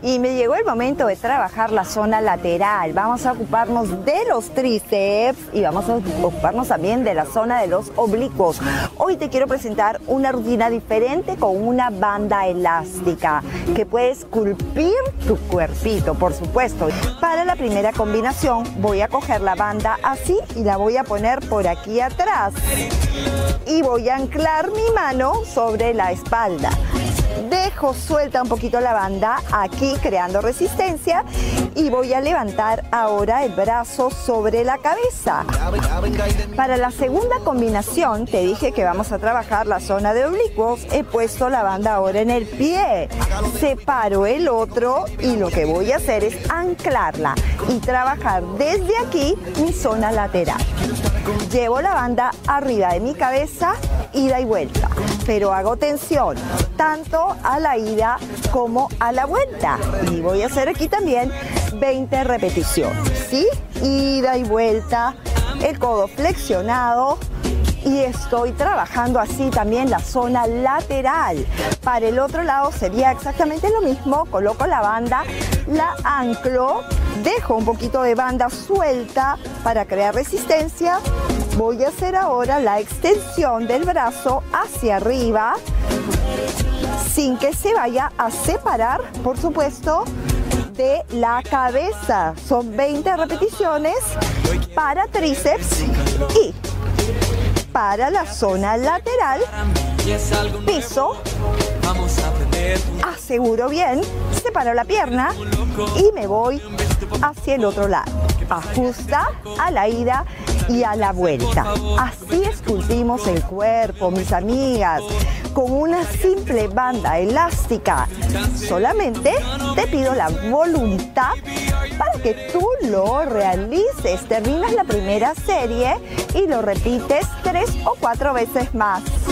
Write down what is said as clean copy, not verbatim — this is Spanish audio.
Y me llegó el momento de trabajar la zona lateral. Vamos a ocuparnos de los tríceps y vamos a ocuparnos también de la zona de los oblicuos. Hoy te quiero presentar una rutina diferente con una banda elástica que puede esculpir tu cuerpito, por supuesto. Para la primera combinación voy a coger la banda así y la voy a poner por aquí atrás. Y voy a anclar mi mano sobre la espalda. Dejo suelta un poquito la banda aquí creando resistencia y voy a levantar ahora el brazo sobre la cabeza. Para la segunda combinación te dije que vamos a trabajar la zona de oblicuos. He puesto la banda ahora en el pie. Separo el otro y lo que voy a hacer es anclarla y trabajar desde aquí mi zona lateral. Llevo la banda arriba de mi cabeza, ida y vuelta, pero hago tensión tanto a la ida como a la vuelta. Y voy a hacer aquí también 20 repeticiones, ¿sí? Ida y vuelta, el codo flexionado. Y estoy trabajando así también la zona lateral. Para el otro lado sería exactamente lo mismo. Coloco la banda, la anclo, dejo un poquito de banda suelta para crear resistencia. Voy a hacer ahora la extensión del brazo hacia arriba, sin que se vaya a separar, por supuesto, de la cabeza. Son 20 repeticiones para tríceps y para la zona lateral, piso, aseguro bien, separo la pierna y me voy hacia el otro lado. Ajusta a la ida y a la vuelta. Así esculpimos el cuerpo, mis amigas, con una simple banda elástica. Solamente te pido la voluntad para que tú lo realices. Terminas la primera serie y lo repites 3 o 4 veces más.